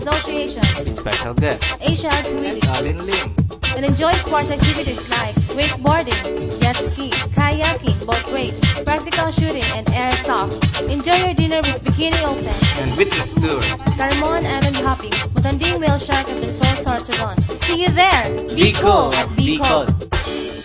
Association, with special guests Asia Art and Committee, Alin Lim. and enjoy sports activities like wakeboarding, jet ski, kayaking, boat race, practical shooting, and airsoft. Enjoy your dinner with bikini open, And witness tours. Carmon Island hopping, Mutanding Whale Shark, and Resort Sorsogon. See you there! Be cool at Bicol.